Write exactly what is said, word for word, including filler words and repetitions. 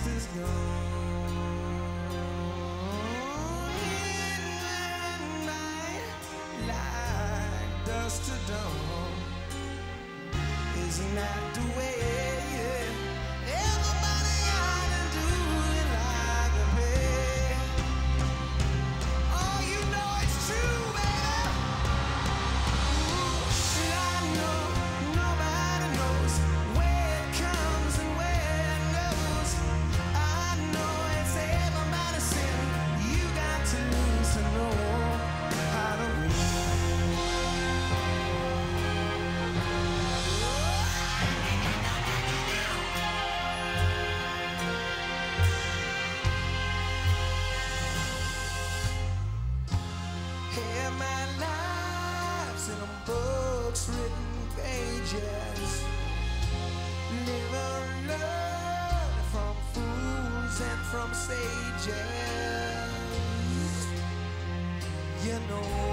past is gone. In night, like dust to dawn. Isn't that the way? Everybody ought to do it like a pay. Oh, you know it's true, baby. Ooh, I know nobody knows where it comes and where it goes. I know it's everybody's sin. You got to lose to know how to win. Here my life's in books, written pages. Live and learn from fools and from sages. You know